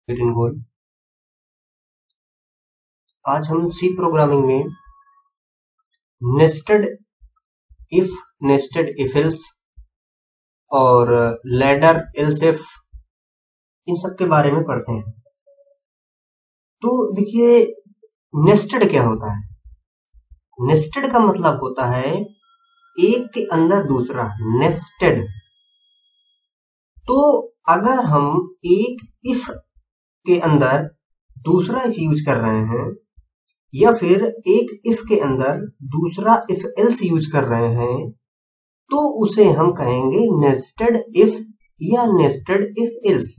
Written goal. आज हम C programming में nested if, nested if else और लैडर एल्स इफ, इन सब के बारे में पढ़ते हैं। तो देखिए, नेस्टेड क्या होता है? नेस्टेड का मतलब होता है एक के अंदर दूसरा, नेस्टेड। तो अगर हम एक इफ के अंदर दूसरा इफ यूज कर रहे हैं या फिर एक इफ के अंदर दूसरा इफ एल्स यूज कर रहे हैं तो उसे हम कहेंगे नेस्टेड इफ या नेस्टेड इफ एल्स।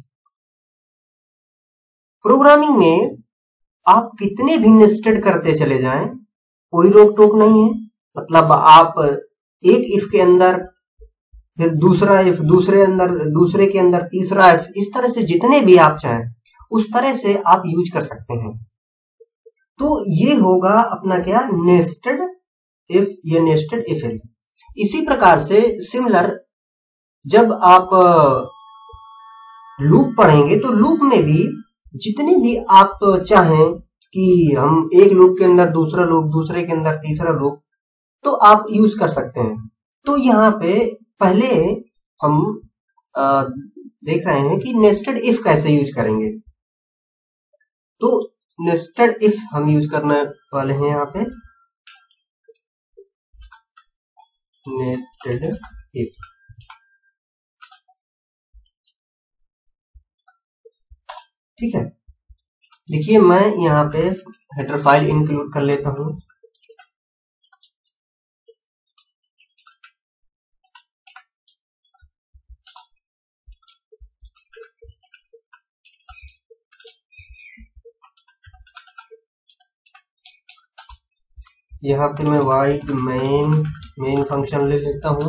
प्रोग्रामिंग में आप कितने भी नेस्टेड करते चले जाएं, कोई रोक टोक नहीं है। मतलब आप एक इफ के अंदर फिर दूसरा इफ, दूसरे के अंदर तीसरा इफ, इस तरह से जितने भी आप चाहें उस तरह से आप यूज कर सकते हैं। तो ये होगा अपना क्या, नेस्टेड इफ या नेस्टेड इफ एल्स। इसी प्रकार से सिमिलर जब आप लूप पढ़ेंगे तो लूप में भी जितने भी आप चाहें कि हम एक लूप के अंदर दूसरा लूप, दूसरे के अंदर तीसरा लूप, तो आप यूज कर सकते हैं। तो यहाँ पे पहले हम देख रहे हैं कि नेस्टेड इफ कैसे यूज करेंगे। तो नेस्टेड इफ हम यूज करने वाले हैं यहाँ पे, नेस्टेड इफ। ठीक है, देखिए मैं यहाँ पे हेडर फाइल इंक्लूड कर लेता हूं। यहाँ पे मैं वाइड मेन फंक्शन ले लेता हूं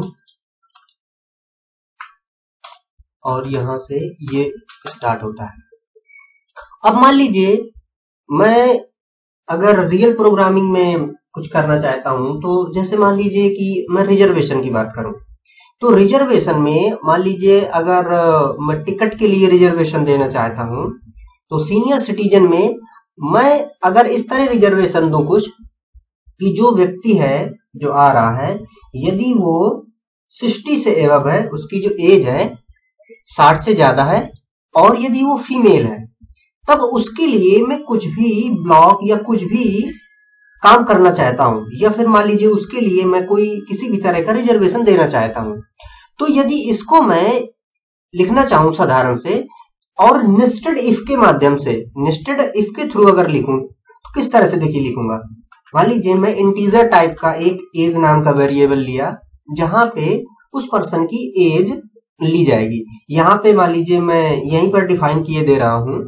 और यहां से ये स्टार्ट होता है। अब मान लीजिए मैं अगर रियल प्रोग्रामिंग में कुछ करना चाहता हूं, तो जैसे मान लीजिए कि मैं रिजर्वेशन की बात करूं, तो रिजर्वेशन में मान लीजिए अगर मैं टिकट के लिए रिजर्वेशन देना चाहता हूं, तो सीनियर सिटीजन में मैं अगर इस तरह रिजर्वेशन दूं कुछ कि जो व्यक्ति है जो आ रहा है, यदि वो 60 से एबव है, उसकी जो एज है 60 से ज्यादा है, और यदि वो फीमेल है, तब उसके लिए मैं कुछ भी ब्लॉक या कुछ भी काम करना चाहता हूं, या फिर मान लीजिए उसके लिए मैं कोई किसी भी तरह का रिजर्वेशन देना चाहता हूं, तो यदि इसको मैं लिखना चाहूं साधारण से और नेस्टेड इफ के माध्यम से, नेस्टेड इफ के थ्रू अगर लिखूं तो किस तरह से देखिए लिखूंगा। मान लीजिए मैं इंटीजर टाइप का एक एज नाम का वेरिएबल लिया, जहां पे उस पर्सन की एज ली जाएगी। यहां पे मान लीजिए मैं यहीं पर डिफाइन किए दे रहा हूं।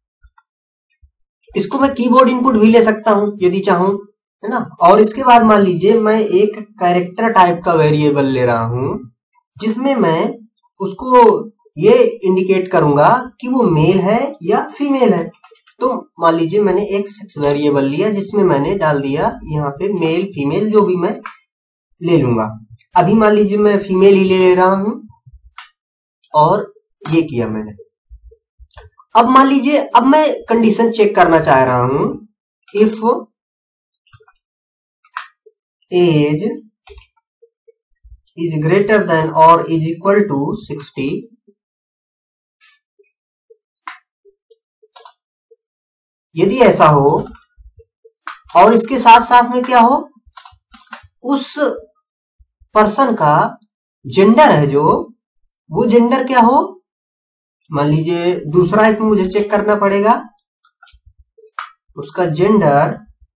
इसको मैं कीबोर्ड इनपुट भी ले सकता हूं यदि चाहूं, है ना। और इसके बाद मान लीजिए मैं एक कैरेक्टर टाइप का वेरिएबल ले रहा हूं, जिसमें मैं उसको ये इंडिकेट करूंगा कि वो मेल है या फीमेल है। तो मान लीजिए मैंने एक सेक्स वेरिएबल लिया, जिसमें मैंने डाल दिया यहाँ पे मेल फीमेल, जो भी मैं ले लूंगा। अभी मान लीजिए मैं फीमेल ही ले रहा हूं और ये किया मैंने। अब मान लीजिए अब मैं कंडीशन चेक करना चाह रहा हूं, if age is greater than और इज इक्वल टू 60, यदि ऐसा हो और इसके साथ साथ में क्या हो, उस पर्सन का जेंडर है जो, वो जेंडर क्या हो, मान लीजिए दूसरा इसमें मुझे चेक करना पड़ेगा, उसका जेंडर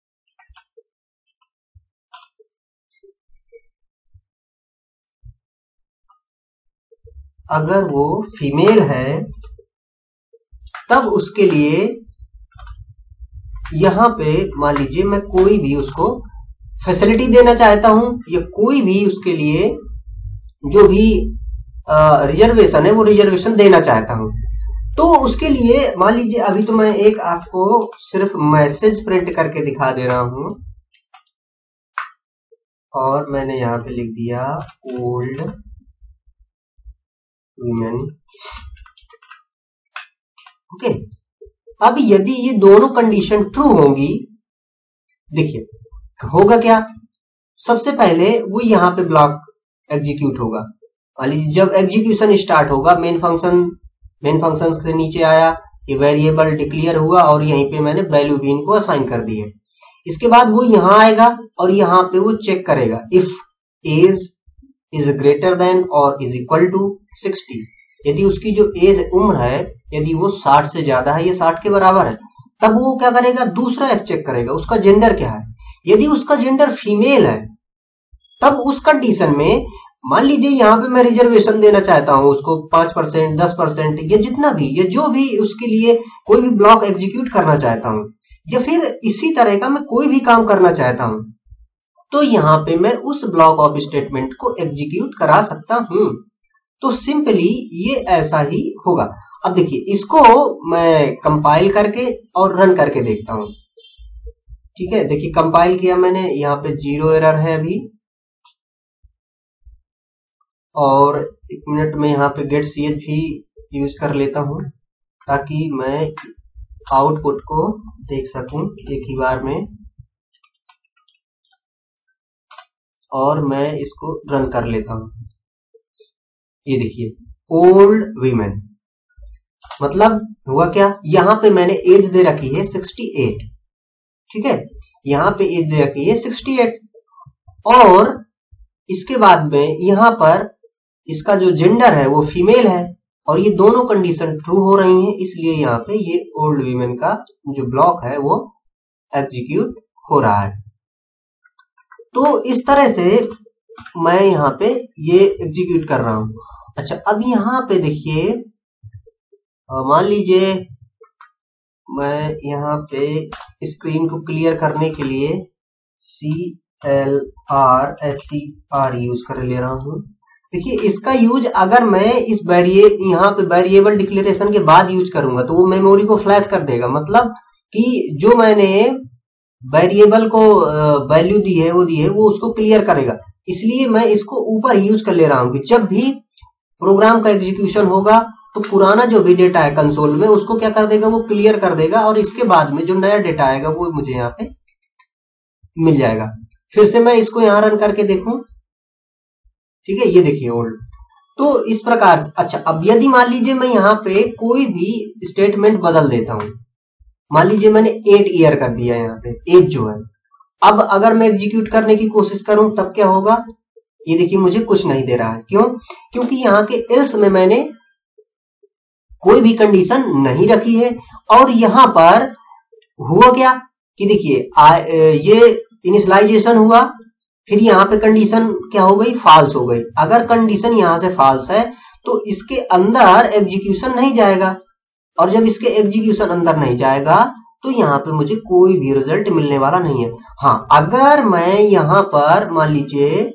अगर वो फीमेल है, तब उसके लिए यहां पे मान लीजिए मैं कोई भी उसको फैसिलिटी देना चाहता हूं, या कोई भी उसके लिए जो भी रिजर्वेशन है वो रिजर्वेशन देना चाहता हूं। तो उसके लिए मान लीजिए अभी तो मैं एक आपको सिर्फ मैसेज प्रिंट करके दिखा दे रहा हूं, और मैंने यहां पे लिख दिया ओल्ड वुमेन। ओके, अब यदि ये दोनों कंडीशन ट्रू होंगी, देखिए होगा क्या, सबसे पहले वो यहां पे ब्लॉक एग्जीक्यूट होगा। मान लीजिए जब एग्जीक्यूशन स्टार्ट होगा, मेन फंक्शन से नीचे आया, ये वेरिएबल डिक्लेयर हुआ और यहीं पे मैंने वैल्यू भी इनको असाइन कर दी है। इसके बाद वो यहां आएगा और यहां पे वो चेक करेगा if age is greater than और इज इक्वल टू 60। यदि उसकी जो एज उम्र है, यदि वो 60 से ज्यादा है या 60 के बराबर है, तब वो क्या करेगा, दूसरा एफ चेक करेगा उसका जेंडर क्या है। यदि उसका जेंडर फीमेल है, तब उस कंडीशन में मान लीजिए यहां पे मैं रिजर्वेशन देना चाहता हूं उसको 5%, 10% या जितना भी, या जो भी उसके लिए कोई भी ब्लॉक एग्जीक्यूट करना चाहता हूं, या फिर इसी तरह का मैं कोई भी काम करना चाहता हूं, तो यहां पे मैं उस ब्लॉक ऑफ स्टेटमेंट को एग्जीक्यूट करा सकता हूं। तो सिंपली ये ऐसा ही होगा। अब देखिए इसको मैं कंपाइल करके और रन करके देखता हूं। ठीक है, देखिए कंपाइल किया मैंने, यहाँ पे 0 एरर है अभी, और 1 मिनट में यहाँ पे गेट ch भी यूज कर लेता हूं ताकि मैं आउटपुट को देख सकूं एक ही बार में, और मैं इसको रन कर लेता हूं। ये देखिए ओल्ड वीमेन, मतलब हुआ क्या, यहां पे मैंने एज दे रखी है 68। ठीक है, यहां पे एज दे रखी है 68, और इसके बाद में यहां पर इसका जो जेंडर है वो फीमेल है, और ये दोनों कंडीशन ट्रू हो रही हैं, इसलिए यहाँ पे ये ओल्ड वीमेन का जो ब्लॉक है वो एग्जीक्यूट हो रहा है। तो इस तरह से मैं यहाँ पे ये एग्जीक्यूट कर रहा हूं। अच्छा, अब यहाँ पे देखिए, मान लीजिए मैं यहाँ पे स्क्रीन को क्लियर करने के लिए CLRSCR यूज कर ले रहा हूं। देखिए इसका यूज अगर मैं इस यहाँ पे वेरिएबल डिक्लेरेशन के बाद यूज करूंगा तो वो मेमोरी को फ्लैश कर देगा, मतलब कि जो मैंने वेरिएबल को वैल्यू दी है वो उसको क्लियर करेगा। इसलिए मैं इसको ऊपर यूज कर ले रहा हूं कि जब भी प्रोग्राम का एग्जीक्यूशन होगा तो पुराना जो भी डेटा है कंसोल में उसको क्या कर देगा, वो क्लियर कर देगा, और इसके बाद में जो नया डेटा आएगा वो मुझे यहाँ पे मिल जाएगा। फिर से मैं इसको यहां रन करके देखूं। ठीक है, ये देखिए ओल्ड। तो इस प्रकार, अच्छा अब यदि मान लीजिए मैं यहाँ पे कोई भी स्टेटमेंट बदल देता हूं, मान लीजिए मैंने 8 ईयर कर दिया यहाँ पे, एज जो है, अब अगर मैं एग्जीक्यूट करने की कोशिश करूं तब क्या होगा, ये देखिए मुझे कुछ नहीं दे रहा है। क्यों? क्योंकि यहाँ के एल्स में मैंने कोई भी कंडीशन नहीं रखी है, और यहां पर हुआ क्या कि देखिए ये इनिशियलाइजेशन हुआ, फिर यहाँ पे कंडीशन क्या हो गई, फॉल्स हो गई। अगर कंडीशन यहां से फॉल्स है तो इसके अंदर एग्जीक्यूशन नहीं जाएगा, और जब इसके एग्जीक्यूशन अंदर नहीं जाएगा तो यहाँ पे मुझे कोई भी रिजल्ट मिलने वाला नहीं है। हाँ, अगर मैं यहाँ पर मान लीजिए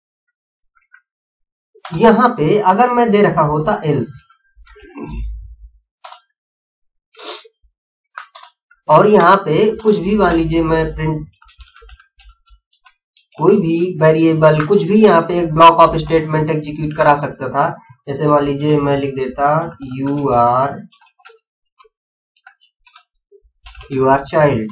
यहाँ पे अगर मैं दे रखा होता एल्स, और यहाँ पे कुछ भी मान लीजिए मैं प्रिंट कोई भी वेरिएबल, कुछ भी यहाँ पे एक ब्लॉक ऑफ स्टेटमेंट एग्जीक्यूट करा सकता था। जैसे मान लीजिए मैं लिख देता यू आर चाइल्ड।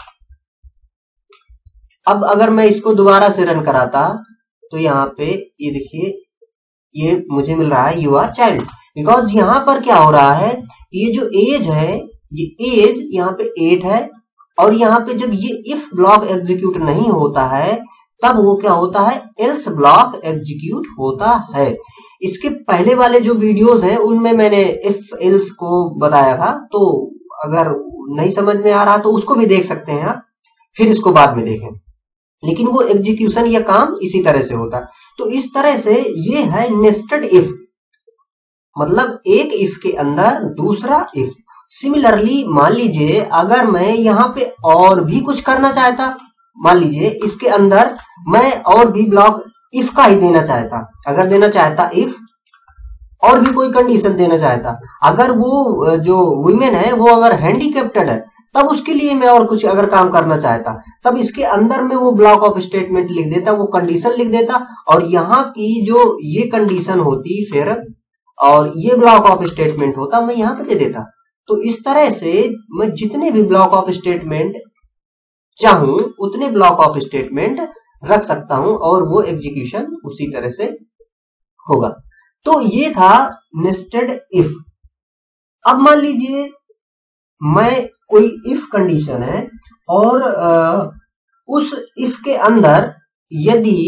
अब अगर मैं इसको दोबारा से रन कराता तो यहाँ पे ये देखिए ये मुझे मिल रहा है यू आर चाइल्ड, बिकॉज यहाँ पर क्या हो रहा है, ये जो एज है, ये एज यहाँ पे 8 है, और यहाँ पे जब ये इफ ब्लॉक एग्जीक्यूट नहीं होता है तब वो क्या होता है, एल्स ब्लॉक एग्जीक्यूट होता है। इसके पहले वाले जो वीडियोस हैं उनमें मैंने इफ एल्स को बताया था, तो अगर नहीं समझ में आ रहा तो उसको भी देख सकते हैं आप, फिर इसको बाद में देखें। लेकिन वो एग्जीक्यूशन या काम इसी तरह से होता है। तो इस तरह से ये है नेस्टेड इफ, मतलब एक इफ के अंदर दूसरा इफ। सिमिलरली मान लीजिए अगर मैं यहाँ पे और भी कुछ करना चाहता, मान लीजिए इसके अंदर मैं और भी ब्लॉक इफ का ही देना चाहता, अगर देना चाहता इफ और भी कोई कंडीशन देना चाहता, अगर वो जो वुमेन है वो अगर हैंडीकैप्टेड है तब उसके लिए मैं और कुछ अगर काम करना चाहता, तब इसके अंदर में वो ब्लॉक ऑफ स्टेटमेंट लिख देता, वो कंडीशन लिख देता, और यहाँ की जो ये कंडीशन होती फिर और ये ब्लॉक ऑफ स्टेटमेंट होता मैं यहाँ पे दे देता। तो इस तरह से मैं जितने भी ब्लॉक ऑफ स्टेटमेंट चाहूं उतने ब्लॉक ऑफ स्टेटमेंट रख सकता हूं और वो एग्जीक्यूशन उसी तरह से होगा। तो ये था नेस्टेड इफ। अब मान लीजिए मैं कोई इफ कंडीशन है और उस इफ के अंदर यदि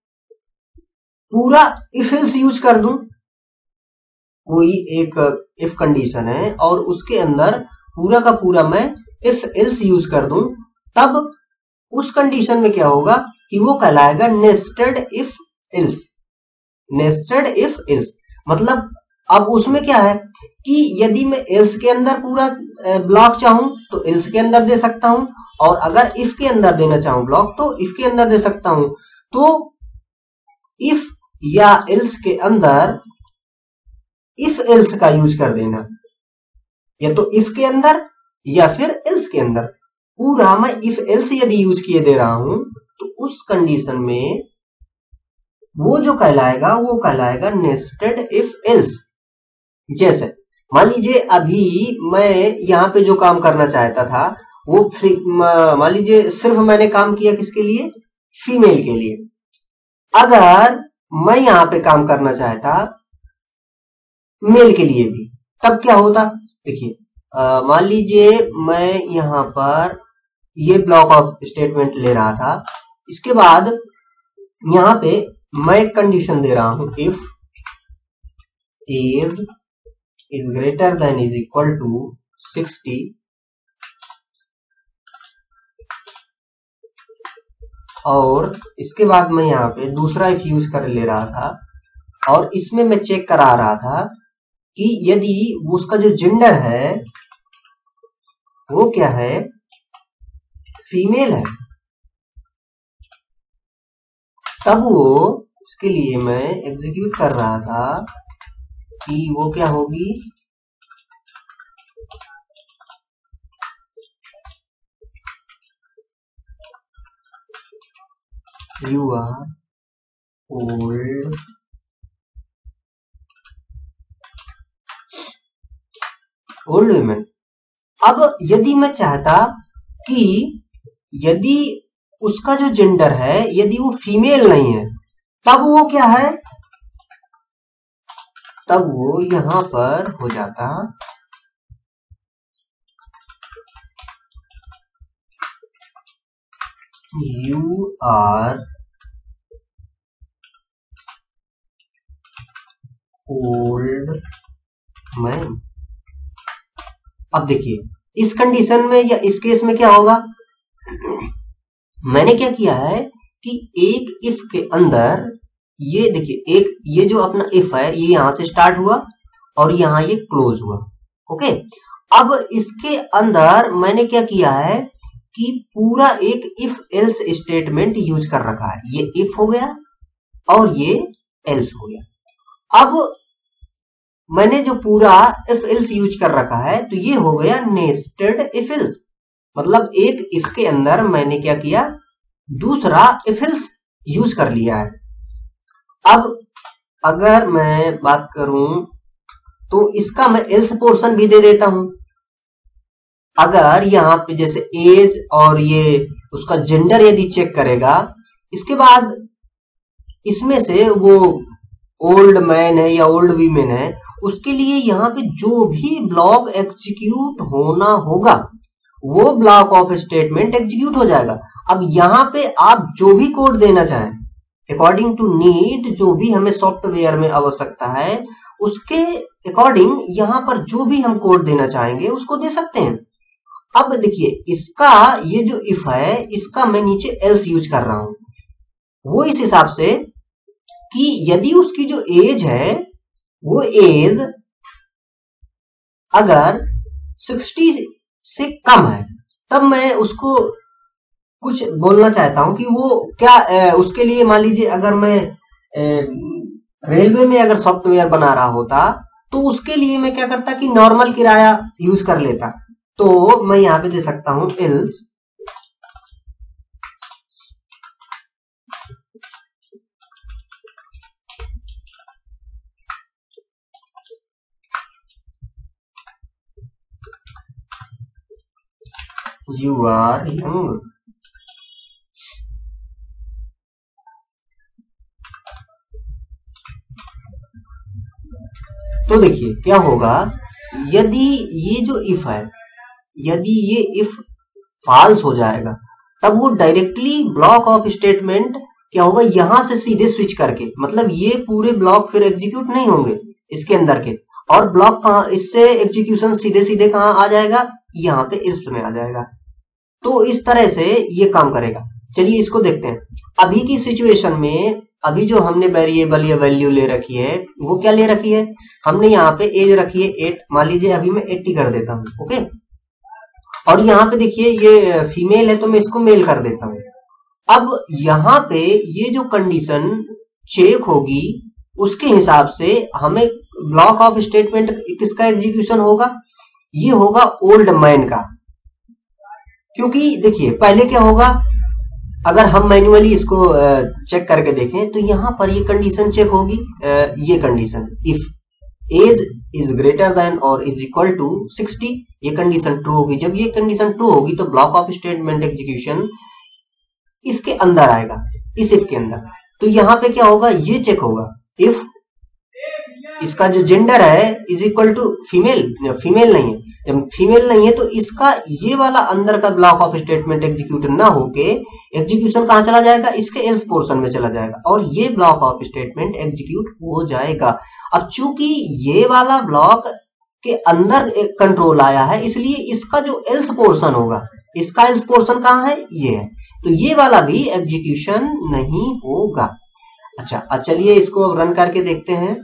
पूरा इफ एल्स यूज कर दूं, कोई एक इफ कंडीशन है और उसके अंदर पूरा का पूरा मैं इफ एल्स यूज कर दूं, तब उस कंडीशन में क्या होगा कि वो कहलाएगा nested if else. Nested if else मतलब अब उसमें क्या है कि यदि मैं एल्स के अंदर पूरा ब्लॉक चाहूं तो एल्स के अंदर दे सकता हूं, और अगर इफ के अंदर देना चाहूं ब्लॉक तो इफ के अंदर दे सकता हूं। तो इफ या एल्स के अंदर इफ एल्स का यूज कर देना, या तो इफ के अंदर या फिर एल्स के अंदर पूरा मैं इफ एल्स यदि यूज किए दे रहा हूं तो उस कंडीशन में वो जो कहलाएगा वो कहलाएगा नेस्टेड इफ एल्स। जैसे मान लीजिए अभी मैं यहां पे जो काम करना चाहता था वो मान लीजिए सिर्फ मैंने काम किया किसके लिए, फीमेल के लिए। अगर मैं यहां पे काम करना चाहता मेल के लिए भी, तब क्या होता, देखिए मान लीजिए मैं यहां पर ये ब्लॉक ऑफ स्टेटमेंट ले रहा था, इसके बाद यहां पे मैं एक कंडीशन दे रहा हूं, if age is greater than is equal to 60 और इसके बाद मैं यहां पे दूसरा इफ यूज कर ले रहा था और इसमें मैं चेक करा रहा था कि यदि उसका जो जेंडर है वो क्या है, फीमेल है, तब वो इसके लिए मैं एग्जीक्यूट कर रहा था कि वो क्या होगी, यू आर ओल्ड वुमेन। अब यदि मैं चाहता कि यदि उसका जो जेंडर है यदि वो फीमेल नहीं है, तब वो क्या है, तब वो यहां पर हो जाता यू आर ओल्ड मैन। अब देखिए इस कंडीशन में या इस केस में क्या होगा, मैंने क्या किया है कि एक इफ के अंदर ये देखिए, एक ये जो अपना इफ है ये यहां से स्टार्ट हुआ और यहां ये क्लोज हुआ, ओके। अब इसके अंदर मैंने क्या किया है कि पूरा एक इफ एल्स स्टेटमेंट यूज कर रखा है, ये इफ हो गया और ये एल्स हो गया। अब मैंने जो पूरा इफ एल्स यूज कर रखा है तो ये हो गया नेस्टेड इफ एल्स, मतलब एक इफ के अंदर मैंने क्या किया, दूसरा इफ एल्स यूज कर लिया है। अब अगर मैं बात करूं तो इसका मैं एल्स पोर्शन भी दे देता हूं। अगर यहां पे जैसे एज और ये उसका जेंडर यदि चेक करेगा, इसके बाद इसमें से वो ओल्ड मैन है या ओल्ड वीमेन है, उसके लिए यहाँ पे जो भी ब्लॉक एग्जीक्यूट होना होगा वो ब्लॉक ऑफ स्टेटमेंट एग्जीक्यूट हो जाएगा। अब यहाँ पे आप जो भी कोड देना चाहें अकॉर्डिंग टू नीड, जो भी हमें सॉफ्टवेयर में आवश्यकता है उसके अकॉर्डिंग यहाँ पर जो भी हम कोड देना चाहेंगे उसको दे सकते हैं। अब देखिए इसका ये जो इफ है इसका मैं नीचे एल्स यूज कर रहा हूं, वो इस हिसाब से कि यदि उसकी जो एज है वो एज अगर 60 से कम है, तब मैं उसको कुछ बोलना चाहता हूं कि वो क्या उसके लिए मान लीजिए अगर मैं रेलवे में अगर सॉफ्टवेयर बना रहा होता तो उसके लिए मैं क्या करता कि नॉर्मल किराया यूज कर लेता। तो मैं यहां पे दे सकता हूं एल्स यू आर यंग। तो देखिए क्या होगा, यदि ये जो इफ है, यदि ये इफ फॉल्स हो जाएगा तब वो डायरेक्टली ब्लॉक ऑफ स्टेटमेंट क्या होगा, यहां से सीधे स्विच करके, मतलब ये पूरे ब्लॉक फिर एग्जीक्यूट नहीं होंगे इसके अंदर के, और ब्लॉक कहां, इससे एग्जीक्यूशन सीधे सीधे कहां आ जाएगा, यहाँ पे इल्स में आ जाएगा। तो इस तरह से ये काम करेगा। चलिए इसको देखते हैं। अभी की सिचुएशन में अभी जो हमने वेरिएबल या वैल्यू ले रखी है वो क्या ले रखी है, हमने यहाँ पे एज रखी है 8, मान लीजिए अभी मैं 80 कर देता हूँ, ओके। और यहाँ पे देखिए ये फीमेल है तो मैं इसको मेल कर देता हूँ। अब यहाँ पे ये जो कंडीशन चेक होगी उसके हिसाब से हमें ब्लॉक ऑफ स्टेटमेंट किसका एग्जीक्यूशन होगा, ये होगा ओल्ड मैन का। क्योंकि देखिए पहले क्या होगा, अगर हम मैन्युअली इसको चेक करके देखें तो यहां पर ये कंडीशन चेक होगी, ये condition if age is greater than और इज इक्वल टू 60, ये कंडीशन ट्रू होगी। जब ये कंडीशन ट्रू होगी तो block of statement execution if के अंदर आएगा, इस इफ के अंदर। तो यहां पे क्या होगा, ये चेक होगा इफ इसका जो जेंडर है is equal to female, female नहीं है, जब फीमेल नहीं है तो इसका ये वाला अंदर का ब्लॉक ऑफ स्टेटमेंट एग्जीक्यूट ना होके एग्जीक्यूशन कहां चला जाएगा, इसके एल्स पोर्शन में चला जाएगा और ये ब्लॉक ऑफ स्टेटमेंट एग्जीक्यूट हो जाएगा। अब चूंकि ये वाला ब्लॉक के अंदर कंट्रोल आया है इसलिए इसका जो एल्स पोर्शन होगा, इसका एल्स पोर्शन कहां है, ये है, तो ये वाला भी एग्जीक्यूशन नहीं होगा। अच्छा चलिए इसको रन करके देखते हैं।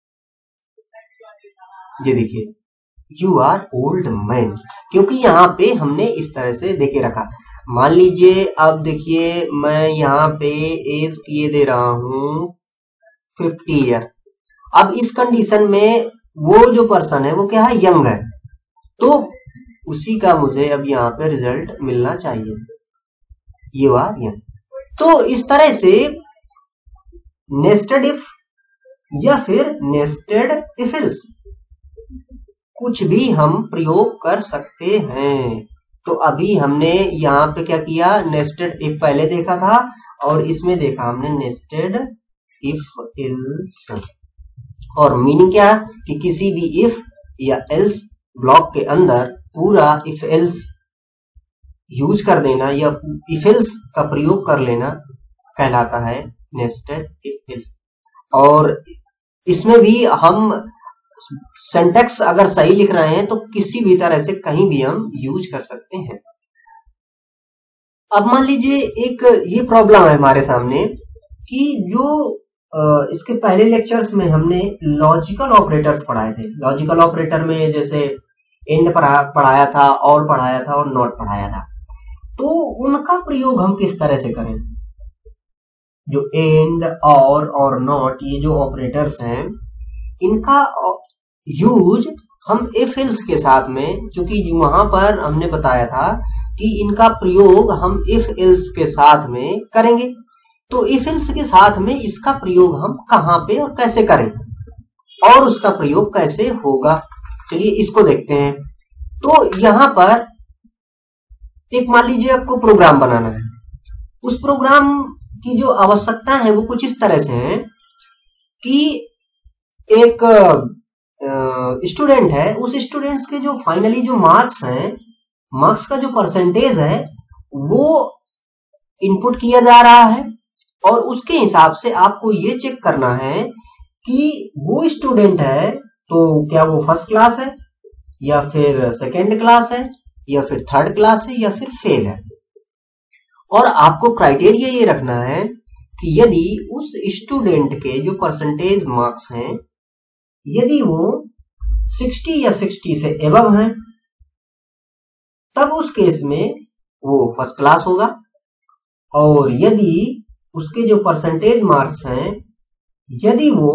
ये देखिए यू आर ओल्ड मैन, क्योंकि यहाँ पे हमने इस तरह से देके रखा। मान लीजिए अब देखिए मैं यहाँ पे एज किए दे रहा हूं 50 ईयर। अब इस कंडीशन में वो जो पर्सन है वो क्या है, यंग है, तो उसी का मुझे अब यहाँ पे रिजल्ट मिलना चाहिए, यू आर यंग। तो इस तरह से नेस्टेड इफ या फिर नेस्टेड इफ एल्स कुछ भी हम प्रयोग कर सकते हैं। तो अभी हमने यहाँ पे क्या किया, नेस्टेड इफ पहले देखा था और इसमें देखा हमने नेस्टेड इफ एल्स। और मीनिंग क्या है कि किसी भी इफ या एल्स ब्लॉक के अंदर पूरा इफ एल्स यूज कर देना या इफ एल्स का प्रयोग कर लेना कहलाता है नेस्टेड इफ एल्स। और इसमें भी हम सिंटैक्स अगर सही लिख रहे हैं तो किसी भी तरह से कहीं भी हम यूज कर सकते हैं। अब मान लीजिए एक ये प्रॉब्लम है हमारे सामने कि जो इसके पहले लेक्चर्स में हमने लॉजिकल ऑपरेटर्स पढ़ाए थे। लॉजिकल ऑपरेटर में जैसे एंड पढ़ाया था, और पढ़ाया था और नॉट पढ़ाया था। तो उनका प्रयोग हम किस तरह से करें, जो एंड और नॉट ये जो ऑपरेटर्स हैं इनका यूज हम इफ एल्स के साथ में, चूंकि वहां पर हमने बताया था कि इनका प्रयोग हम इफ एल्स के साथ में करेंगे। तो इफ एल्स के साथ में इसका प्रयोग हम कहां पे और कैसे करें और उसका प्रयोग कैसे होगा, चलिए इसको देखते हैं। तो यहां पर एक मान लीजिए आपको प्रोग्राम बनाना है। उस प्रोग्राम की जो आवश्यकता है वो कुछ इस तरह से है कि एक स्टूडेंट है, उस स्टूडेंट्स के जो फाइनली जो मार्क्स हैं, मार्क्स का जो परसेंटेज है वो इनपुट किया जा रहा है और उसके हिसाब से आपको ये चेक करना है कि वो स्टूडेंट है तो क्या वो फर्स्ट क्लास है या फिर सेकेंड क्लास है या फिर थर्ड क्लास है या फिर फेल है। और आपको क्राइटेरिया ये रखना है कि यदि उस स्टूडेंट के जो परसेंटेज मार्क्स हैं यदि वो 60 या 60 से एबव हैं तब उस केस में वो फर्स्ट क्लास होगा। और यदि उसके जो परसेंटेज मार्क्स हैं यदि वो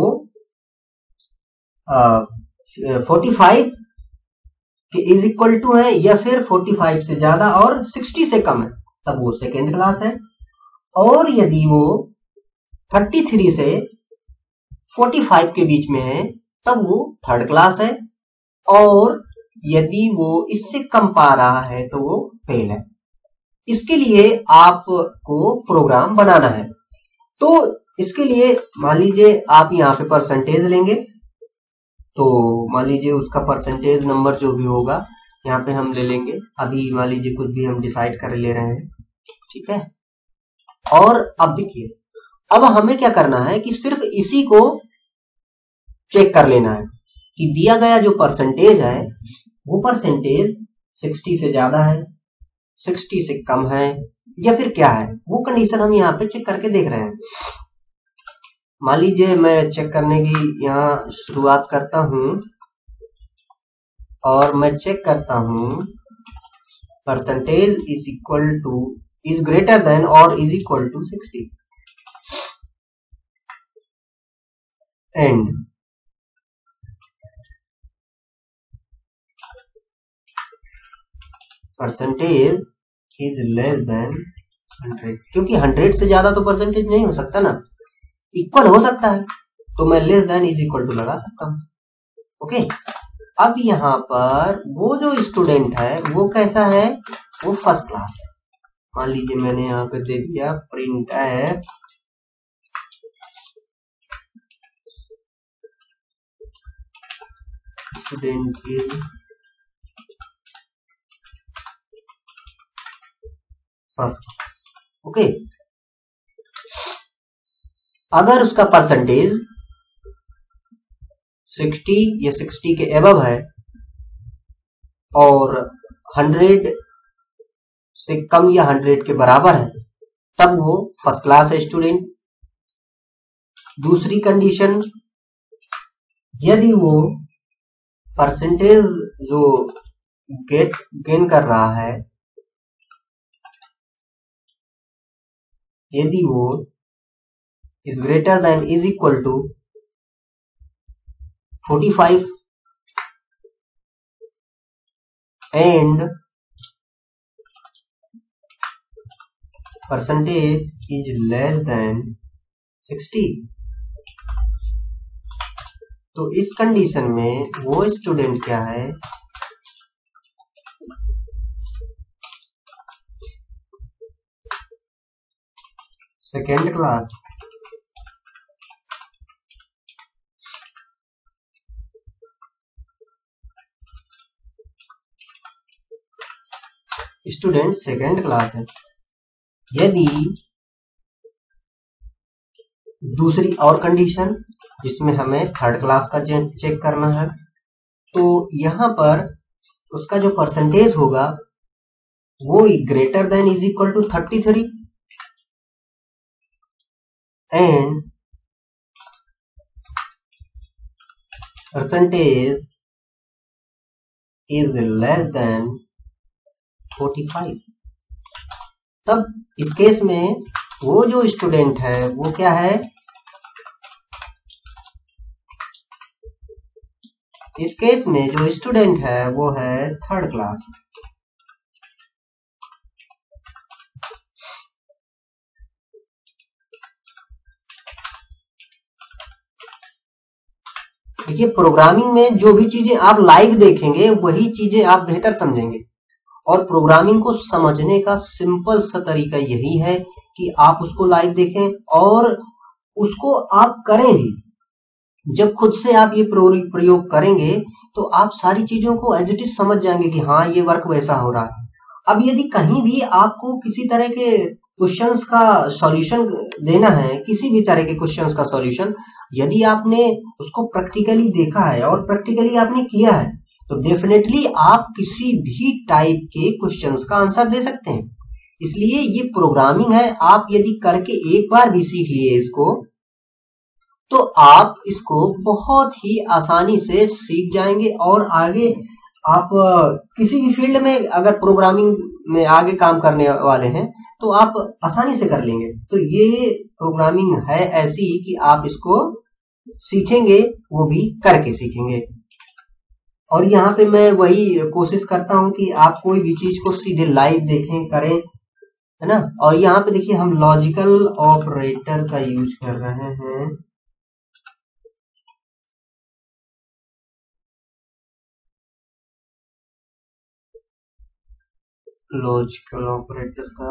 45 के इज इक्वल टू है या फिर 45 से ज्यादा और 60 से कम है तब वो सेकेंड क्लास है। और यदि वो 33 से 45 के बीच में है तब वो थर्ड क्लास है। और यदि वो इससे कम पा रहा है तो वो फेल है। इसके लिए आपको प्रोग्राम बनाना है। तो इसके लिए मान लीजिए आप यहाँ पे परसेंटेज लेंगे, तो मान लीजिए उसका परसेंटेज नंबर जो भी होगा यहाँ पे हम ले लेंगे। अभी मान लीजिए कुछ भी हम डिसाइड कर ले रहे हैं, ठीक है। और अब देखिए, अब हमें क्या करना है कि सिर्फ इसी को चेक कर लेना है कि दिया गया जो परसेंटेज है वो परसेंटेज 60 से ज्यादा है, 60 से कम है, या फिर क्या है, वो कंडीशन हम यहाँ पे चेक करके देख रहे हैं। मान लीजिए मैं चेक करने की यहाँ शुरुआत करता हूं और मैं चेक करता हूं परसेंटेज इज ग्रेटर देन और is equal to 60 and percentage is less than 100, क्योंकि 100 से ज्यादा तो परसेंटेज नहीं हो सकता ना, इक्वल हो सकता है, तो मैं less than is equal to लगा सकता हूं। ओके, अब यहाँ पर वो जो स्टूडेंट है वो कैसा है, वो फर्स्ट क्लास है। मान लीजिए मैंने यहाँ पे दे दिया print if student is first class. Okay, अगर उसका परसेंटेज 60 या 60 के एबव है और 100 से कम या 100 के बराबर है, तब वो फर्स्ट क्लास है स्टूडेंट। दूसरी कंडीशन, यदि वो परसेंटेज जो गेन कर रहा है, यदि वो is greater than is equal to 45 and percentage is less than 60, तो इस कंडीशन में वो स्टूडेंट क्या है, second class. Student second class है। यदि दूसरी और कंडीशन जिसमें हमें थर्ड क्लास का चेक करना है, तो यहां पर उसका जो परसेंटेज होगा वो greater than is equal to 33 and percentage is less than 45। तब इस केस में वो जो स्टूडेंट है वो क्या है, इस केस में जो स्टूडेंट है वो है थर्ड क्लास। देखिए, प्रोग्रामिंग में जो भी चीजें आप लाइव देखेंगे वही चीजें आप बेहतर समझेंगे, और प्रोग्रामिंग को समझने का सिंपल सा तरीका यही है कि आप उसको लाइव देखें और उसको आप करें भी। जब खुद से आप ये प्रयोग करेंगे तो आप सारी चीजों को एज इट इज समझ जाएंगे कि हाँ ये वर्क वैसा हो रहा है। अब यदि कहीं भी आपको किसी तरह के क्वेश्चंस का सॉल्यूशन देना है, किसी भी तरह के क्वेश्चंस का सॉल्यूशन, यदि आपने उसको प्रैक्टिकली देखा है और प्रैक्टिकली आपने किया है, तो डेफिनेटली आप किसी भी टाइप के क्वेश्चंस का आंसर दे सकते हैं। इसलिए ये प्रोग्रामिंग है, आप यदि करके एक बार भी सीख लिए इसको, तो आप इसको बहुत ही आसानी से सीख जाएंगे और आगे आप किसी भी फील्ड में अगर प्रोग्रामिंग में आगे काम करने वाले हैं तो आप आसानी से कर लेंगे। तो ये प्रोग्रामिंग है ऐसी कि आप इसको सीखेंगे, वो भी करके सीखेंगे। और यहाँ पे मैं वही कोशिश करता हूं कि आप कोई भी चीज को सीधे लाइव देखें, करें, है ना। और यहाँ पे देखिए हम लॉजिकल ऑपरेटर का यूज कर रहे हैं। लॉजिकल ऑपरेटर का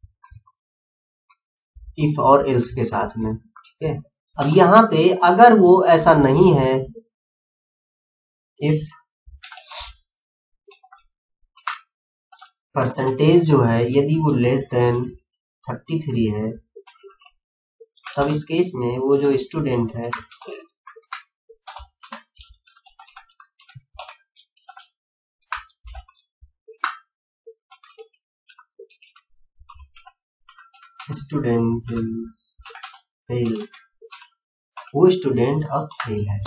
इफ और एल्स के साथ में, ठीक है। अब यहाँ पे अगर वो ऐसा नहीं है, इफ परसेंटेज जो है यदि वो लेस देन 33 है, तब इस केस में वो जो स्टूडेंट है स्टूडेंट फेल, वो स्टूडेंट अब फेल है।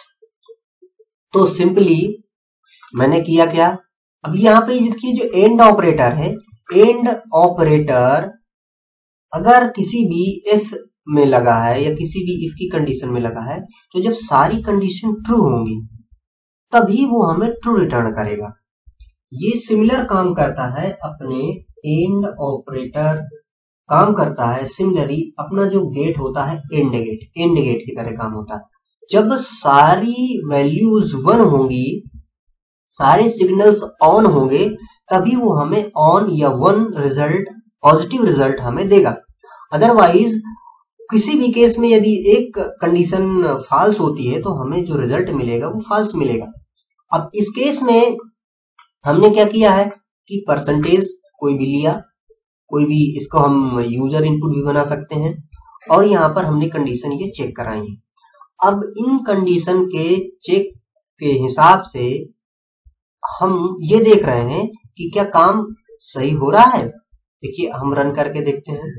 तो सिंपली मैंने किया क्या, अब यहाँ पे देखिए जो एंड ऑपरेटर है, एंड ऑपरेटर अगर किसी भी इफ में लगा है या किसी भी इफ की कंडीशन में लगा है, तो जब सारी कंडीशन ट्रू होंगी तभी वो हमें ट्रू रिटर्न करेगा। ये सिमिलर काम करता है अपने एंड ऑपरेटर, काम करता है सिमिलरली अपना जो गेट होता है एंड गेट की तरह काम होता है। जब सारी वैल्यूज 1 होंगी, सारे सिग्नल्स ऑन होंगे, तभी वो हमें ऑन या 1 रिजल्ट, पॉजिटिव रिजल्ट हमें देगा। अदरवाइज किसी भी केस में यदि एक कंडीशन फॉल्स होती है तो हमें जो रिजल्ट मिलेगा वो फॉल्स मिलेगा। अब इस केस में हमने क्या किया है कि परसेंटेज कोई भी लिया, कोई भी, इसको हम यूजर इनपुट भी बना सकते हैं, और यहाँ पर हमने कंडीशन ये चेक कराई है। अब इन कंडीशन के चेक के हिसाब से हम ये देख रहे हैं कि क्या काम सही हो रहा है। देखिए हम रन करके देखते हैं,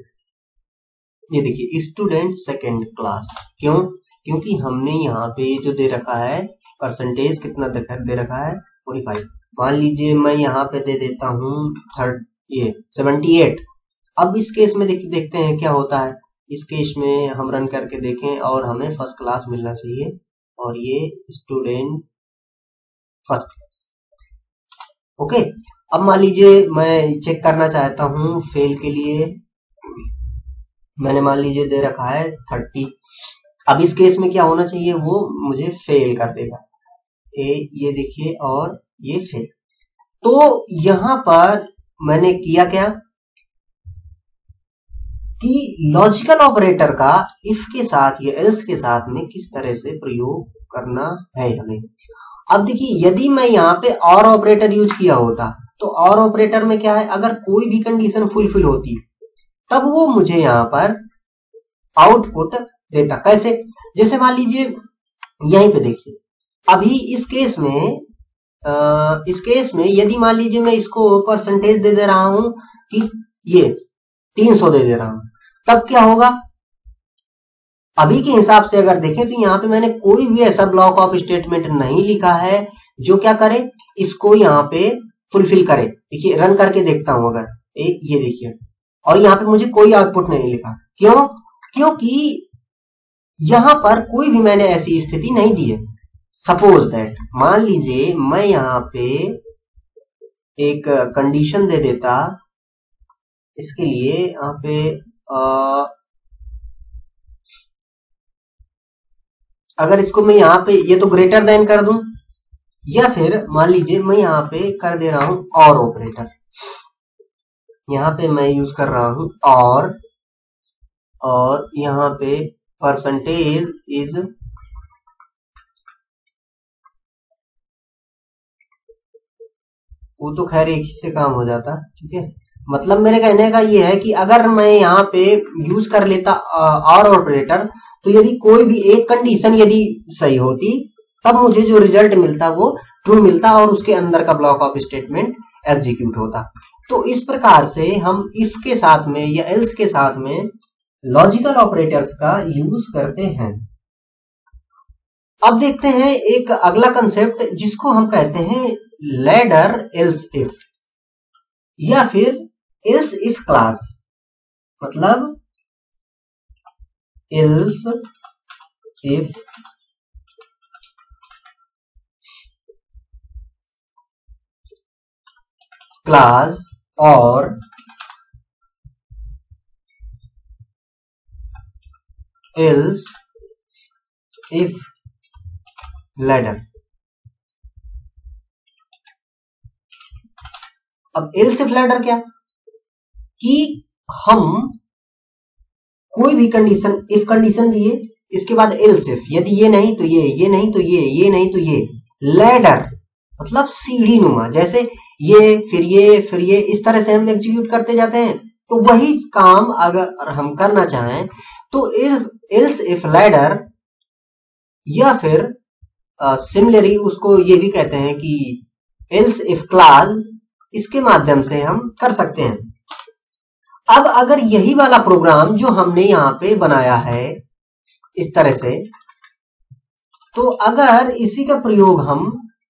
ये देखिए स्टूडेंट सेकेंड क्लास, क्यों, क्योंकि हमने यहाँ पे जो दे रखा है परसेंटेज कितना दे रखा है 45। मान लीजिए मैं यहाँ पे दे देता हूँ 78। अब इस केस में देखते हैं क्या होता है। इस केस में हम रन करके देखें और हमें फर्स्ट क्लास मिलना चाहिए, और ये स्टूडेंट फर्स्ट क्लास, ओके। अब मान लीजिए मैं चेक करना चाहता हूँ फेल के लिए, मैंने मान लीजिए दे रखा है 30। अब इस केस में क्या होना चाहिए, वो मुझे फेल कर देगा, ये देखिए, और ये फेल। तो यहां पर मैंने किया क्या कि लॉजिकल ऑपरेटर का इफ के साथ या एल्स के साथ में किस तरह से प्रयोग करना है हमें। अब देखिए यदि मैं यहाँ पे और ऑपरेटर यूज किया होता, तो और ऑपरेटर में क्या है, अगर कोई भी कंडीशन फुलफिल होती तब वो मुझे यहाँ पर आउटपुट देता। कैसे, जैसे मान लीजिए यहीं पे देखिए, अभी इस केस में यदि मान लीजिए मैं इसको परसेंटेज दे रहा हूं कि ये 300 दे रहा हूं, तब क्या होगा, अभी के हिसाब से अगर देखें तो यहाँ पे मैंने कोई भी ऐसा ब्लॉक ऑफ स्टेटमेंट नहीं लिखा है जो क्या करे, इसको यहाँ पे फुलफिल करे। देखिए रन करके देखता हूं अगर, ये देखिए, और यहाँ पे मुझे कोई आउटपुट नहीं लिखा, क्यों, क्योंकि यहां पर कोई भी मैंने ऐसी स्थिति नहीं दी है। सपोज दैट, मान लीजिए मैं यहाँ पे एक कंडीशन दे देता, इसके लिए यहाँ पे अगर इसको मैं यहाँ पे ये तो ग्रेटर देन कर दूं, या फिर मान लीजिए मैं यहाँ पे कर दे रहा हूं और ऑपरेटर, यहाँ पे मैं यूज कर रहा हूं और यहाँ पे परसेंटेज इज वो तो खैर एक ही से काम हो जाता, ठीक है। मतलब मेरे कहने का ये है कि अगर मैं यहाँ पे यूज कर लेता और ऑपरेटर, तो यदि कोई भी एक कंडीशन यदि सही होती तब मुझे जो रिजल्ट मिलता वो ट्रू मिलता और उसके अंदर का ब्लॉक ऑफ स्टेटमेंट एग्जीक्यूट होता। तो इस प्रकार से हम इफ के साथ में या एल्स के साथ में लॉजिकल ऑपरेटर्स का यूज करते हैं। अब देखते हैं एक अगला कंसेप्ट जिसको हम कहते हैं लैडर एल्स इफ, या फिर एल्स इफ क्लास। मतलब एल्स इफ क्लास और एल्स इफ लैडर। अब एल्स इफ लैडर क्या कि हम कोई भी कंडीशन, इफ कंडीशन दिए, इसके बाद एल्स इफ, यदि ये नहीं तो ये नहीं तो ये नहीं तो ये, लैडर मतलब सीढ़ी नुमा, जैसे ये फिर ये इस तरह से हम एग्जीक्यूट करते जाते हैं। तो वही काम अगर हम करना चाहें तो एल्स इफ लैडर या फिर सिमिलरली उसको ये भी कहते हैं कि एल्स इफ क्लास, इसके माध्यम से हम कर सकते हैं। अब अगर यही वाला प्रोग्राम जो हमने यहां पे बनाया है इस तरह से, तो अगर इसी का प्रयोग हम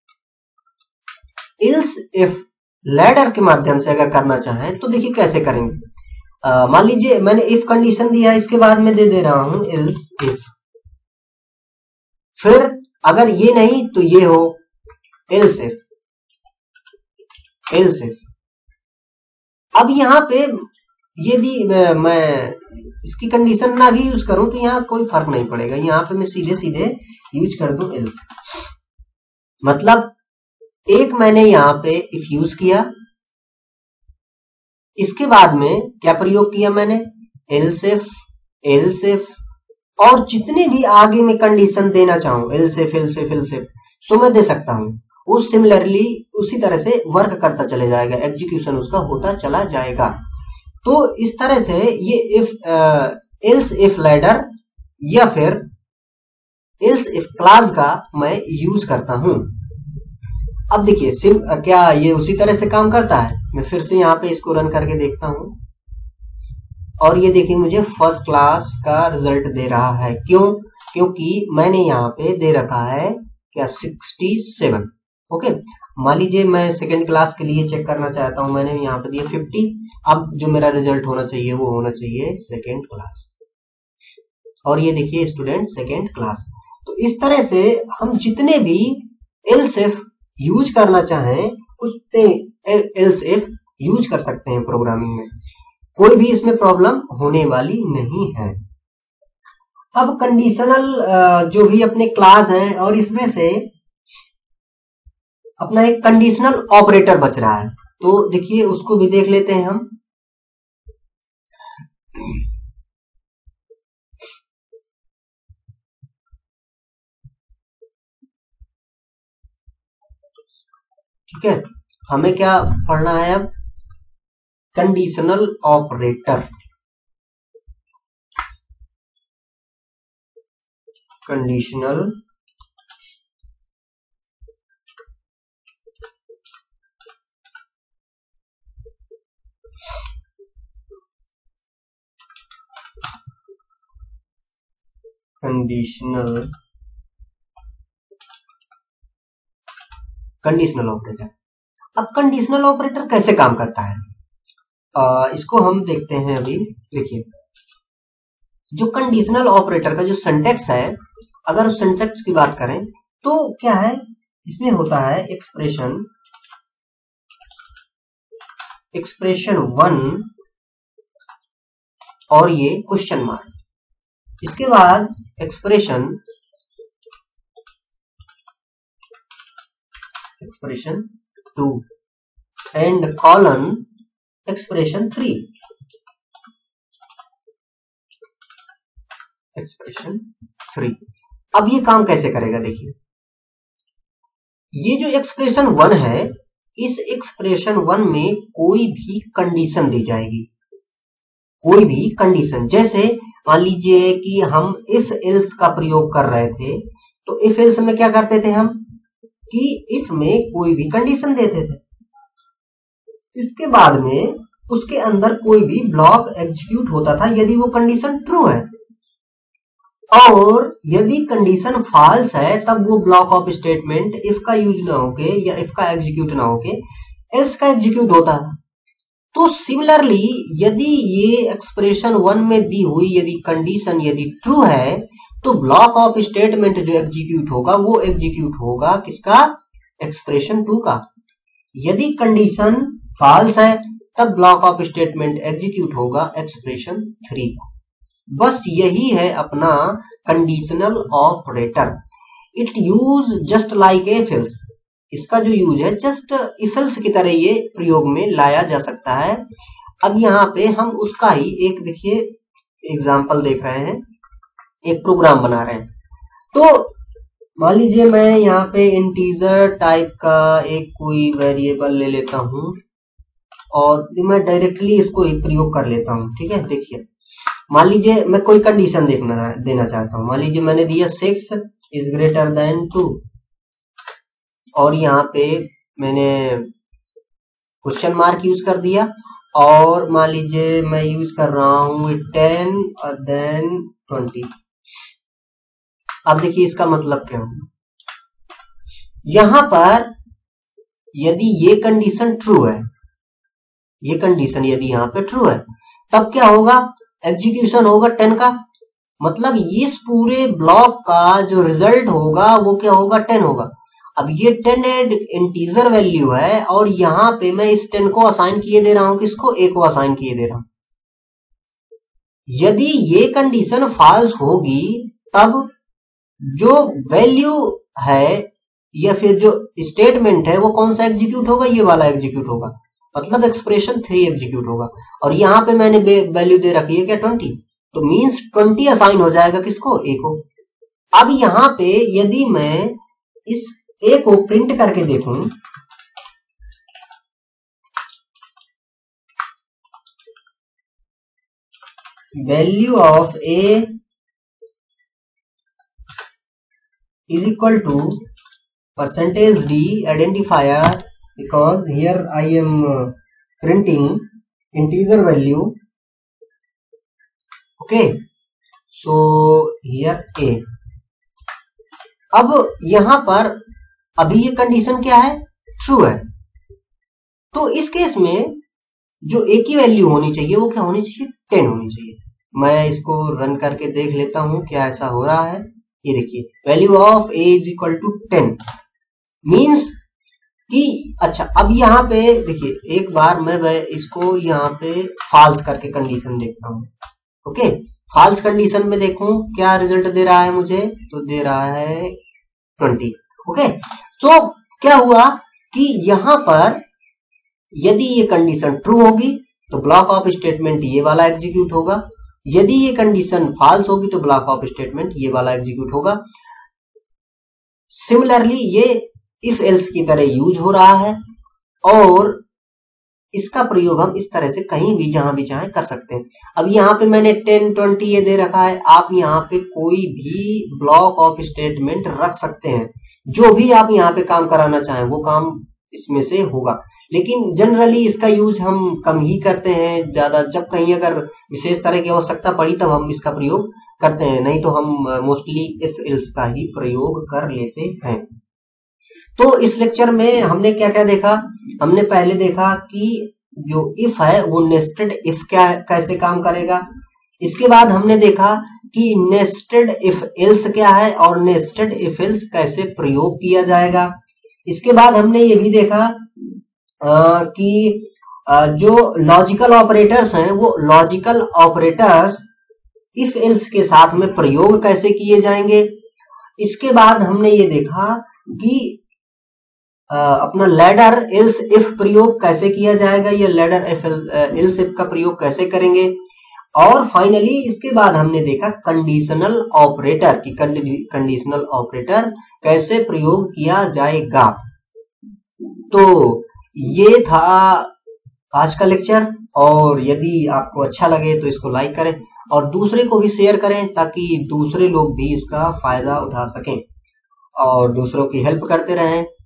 एल्स इफ लैडर के माध्यम से अगर करना चाहें तो देखिए कैसे करेंगे। मान लीजिए मैंने इफ कंडीशन दिया, इसके बाद में दे दे रहा हूं एल्स इफ, फिर अगर ये नहीं तो ये हो एल्स इफ, एल्स इफ। अब यहां पे यदि मैं इसकी कंडीशन ना भी यूज करूं तो यहां कोई फर्क नहीं पड़ेगा, यहां पे मैं सीधे सीधे यूज कर दूं एल्स। मतलब एक मैंने यहां पे इफ यूज किया, इसके बाद में क्या प्रयोग किया मैंने एल्स इफ, और जितने भी आगे में कंडीशन देना चाहूं एल्स इफ सो मैं दे सकता हूं। वो सिमिलरली उसी तरह से वर्क करता चले जाएगा, एग्जीक्यूशन उसका होता चला जाएगा। तो इस तरह से ये इफ एल्स इफ लैडर या फिर एल्स इफ क्लास का मैं यूज करता हूं। अब देखिए क्या ये उसी तरह से काम करता है? मैं फिर से यहां पे इसको रन करके देखता हूं और ये देखिए मुझे फर्स्ट क्लास का रिजल्ट दे रहा है। क्यों? क्योंकि मैंने यहां पे दे रखा है क्या 67। ओके, मान लीजिए मैं सेकेंड क्लास के लिए चेक करना चाहता हूं, मैंने यहां पे दिया 50। अब जो मेरा रिजल्ट होना चाहिए वो होना चाहिए सेकेंड क्लास, और ये देखिए स्टूडेंट सेकेंड क्लास। तो इस तरह से हम जितने भी एल्स इफ यूज करना चाहें उतने एल्स इफ यूज कर सकते हैं प्रोग्रामिंग में, कोई भी इसमें प्रॉब्लम होने वाली नहीं है। अब कंडीशनल जो भी अपने क्लास है, और इसमें से अपना एक कंडीशनल ऑपरेटर बच रहा है, तो देखिए उसको भी देख लेते हैं हम। ठीक है, हमें क्या पढ़ना है अब? Conditional operator. Conditional conditional operator. अब कंडीशनल ऑपरेटर कैसे काम करता है इसको हम देखते हैं अभी। देखिए जो कंडीशनल ऑपरेटर का जो सिंटैक्स है, अगर उस सिंटैक्स की बात करें तो क्या है, इसमें होता है एक्सप्रेशन 1 और ये क्वेश्चन मार्क, इसके बाद एक्सप्रेशन 2 एंड कॉलन एक्सप्रेशन 3। अब ये काम कैसे करेगा? देखिए ये जो एक्सप्रेशन 1 है, इस एक्सप्रेशन 1 में कोई भी कंडीशन दी जाएगी, कोई भी कंडीशन। जैसे मान लीजिए कि हम इफ एल्स का प्रयोग कर रहे थे, तो इफ एल्स में क्या करते थे हम कि इफ में कोई भी कंडीशन देते थे, इसके बाद में उसके अंदर कोई भी ब्लॉक एग्जीक्यूट होता था यदि वो कंडीशन ट्रू है, और यदि कंडीशन फॉल्स है तब वो ब्लॉक ऑफ स्टेटमेंट इफ का यूज ना होके या इफ का एग्जीक्यूट ना होके एल्स का एग्जीक्यूट होता है। तो सिमिलरली यदि ये एक्सप्रेशन 1 में दी हुई यदि कंडीशन यदि ट्रू है, तो ब्लॉक ऑफ स्टेटमेंट जो एग्जीक्यूट होगा वो एग्जीक्यूट होगा किसका? एक्सप्रेशन 2 का। यदि कंडीशन फॉल्स है तब ब्लॉक ऑफ स्टेटमेंट एग्जीक्यूट होगा एक्सप्रेशन 3 का। बस यही है अपना conditional operator. It use just like if else. इसका जो यूज है जस्ट इफ एल्स की तरह ये प्रयोग में लाया जा सकता है। अब यहाँ पे हम उसका ही एक देखिए एग्जाम्पल देख रहे हैं, एक प्रोग्राम बना रहे हैं। तो मान लीजिए मैं यहाँ पे इंटीजर टाइप का एक कोई वेरिएबल ले लेता हूं और मैं डायरेक्टली इसको एक प्रयोग कर लेता हूं। ठीक है, देखिए मान लीजिए मैं कोई कंडीशन देना चाहता हूं। मान लीजिए मैंने दिया 6 इज ग्रेटर देन 2 और यहाँ पे मैंने क्वेश्चन मार्क यूज कर दिया और मान लीजिए मैं यूज कर रहा हूं 10 और देन 20। अब देखिए इसका मतलब क्या होगा। यहां पर यदि ये कंडीशन ट्रू है, ये कंडीशन यदि यहाँ पे ट्रू है, तब क्या होगा, एग्जीक्यूशन होगा 10 का। मतलब इस पूरे ब्लॉक का जो रिजल्ट होगा वो क्या होगा, 10 होगा। अब ये 10 इंटीजर वैल्यू है और यहाँ पे मैं इस 10 को असाइन किए दे रहा हूं, किसको, ए को असाइन किए दे रहा हूं। यदि ये कंडीशन फॉल्स होगी तब जो वैल्यू है या फिर जो स्टेटमेंट है वो कौन सा एग्जीक्यूट होगा, ये वाला एग्जीक्यूट होगा। मतलब एक्सप्रेशन 3 एग्जीक्यूट होगा। और यहाँ पे मैंने वैल्यू दे रखी है क्या, 20, तो मींस 20 असाइन हो जाएगा किसको, ए को। अब यहाँ पे यदि मैं इस ए को प्रिंट करके देखूं, value of a is equal to percentage d identifier, because here I am printing integer value. Okay, so here a. अब यहां पर अभी ये कंडीशन क्या है, ट्रू है। तो इस केस में जो a की वैल्यू होनी चाहिए वो क्या होनी चाहिए, 10 होनी चाहिए। मैं इसको रन करके देख लेता हूं क्या ऐसा हो रहा है। ये देखिए value of a is equal to 10 means कि अच्छा, अब यहाँ पे देखिए एक बार मैं इसको यहाँ पे फॉल्स करके कंडीशन देखता हूँ। ओके, फॉल्स कंडीशन में देखूं क्या रिजल्ट दे रहा है मुझे, तो दे रहा है 20। ओके, तो क्या हुआ कि यहाँ पर यदि ये कंडीशन ट्रू होगी तो ब्लॉक ऑफ स्टेटमेंट ये वाला एग्जीक्यूट होगा, यदि ये कंडीशन फॉल्स होगी तो ब्लॉक ऑफ स्टेटमेंट ये वाला एग्जीक्यूट होगा। सिमिलरली ये इफ एल्स की तरह यूज हो रहा है और इसका प्रयोग हम इस तरह से कहीं भी जहां भी चाहे कर सकते हैं। अब यहाँ पे मैंने 10, 20 ये दे रखा है, आप यहाँ पे कोई भी ब्लॉक ऑफ स्टेटमेंट रख सकते हैं, जो भी आप यहाँ पे काम कराना चाहें वो काम इसमें से होगा। लेकिन जनरली इसका यूज हम कम ही करते हैं, ज्यादा जब कहीं अगर विशेष तरह की आवश्यकता पड़ी तब हम इसका प्रयोग करते हैं, नहीं तो हम मोस्टली इफ एल्स का ही प्रयोग कर लेते हैं। तो इस लेक्चर में हमने क्या क्या देखा, हमने पहले देखा कि जो इफ है वो नेस्टेड इफ कैसे काम करेगा। इसके बाद हमने देखा कि नेस्टेड इफ एल्स क्या है और नेस्टेड इफ एल्स कैसे प्रयोग किया जाएगा। इसके बाद हमने ये भी देखा कि जो लॉजिकल ऑपरेटर्स हैं वो लॉजिकल ऑपरेटर्स इफ एल्स के साथ में प्रयोग कैसे किए जाएंगे। इसके बाद हमने ये देखा कि अपना लैडर एल्स इफ प्रयोग कैसे किया जाएगा, या लैडर एल्स इफ का प्रयोग कैसे करेंगे। और फाइनली इसके बाद हमने देखा कंडीशनल ऑपरेटर की कंडीशनल ऑपरेटर कैसे प्रयोग किया जाएगा। तो ये था आज का लेक्चर, और यदि आपको अच्छा लगे तो इसको लाइक करें और दूसरे को भी शेयर करें ताकि दूसरे लोग भी इसका फायदा उठा सकें और दूसरों की हेल्प करते रहें।